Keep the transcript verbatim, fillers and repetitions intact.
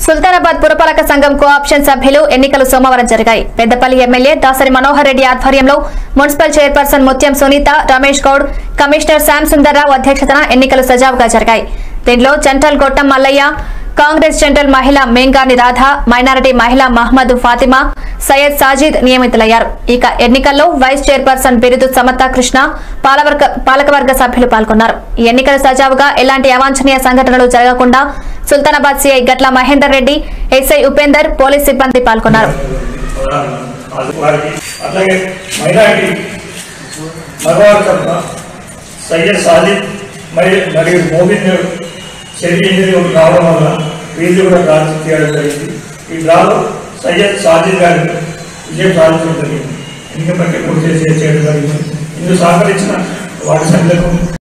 సుల్తానాబాద్ పురపాలక సంఘం కోఆప్షన్ సభ్యులు ఎన్నికలు సోమవారం జరిగాయి. పెద్దపల్లి ఎమ్మెల్యే దాసరి మనోహర్ రెడ్డి ఆధ్వర్యంలో municipal chairperson Mutyam Sunitha, Ramesh Goud, commissioner Shyam Sundarrao అధ్యక్షతన ఎన్నికలు సజావుగా జరిగాయి. దీనిలో జనరల్ గొట్టం మల్లయ్య, కాంగ్రెస్ జనరల్ మహిళ మేంగాని రాధ, మైనారిటీ మహిళ మహమ్మద్ ఫాతిమా, సయ్యద్ సాజిద్ నియమితులయ్యారు. ఇక ఎన్నికల్లో వైస్ చైర్పర్సన్ బిరుదు సమతా కృష్ణ, పాలకవర్గ సభ్యులు పాల్గొన్నారు. ఈ ఎన్నికలు సజావుగా ఎలాంటి అవాంఛనీయ సంఘటనలు జరగకుండా Sultanabad CI Gatla Mahender Reddy, SI Upender, police సిబ్బంది పాల్గొన్నారు. రావడం వల్ల వీళ్ళు కూడా డ్రా చేయడం జరిగింది. ఈ డ్రాలో సయ్యద్ సాజిద్ గారికి విజయం సాధించడం జరిగింది. ఎన్నిక ప్రక్రియ పూర్తి చేయడం జరిగింది. ఇందుకు సహకరించిన వాటి సభ్యులకు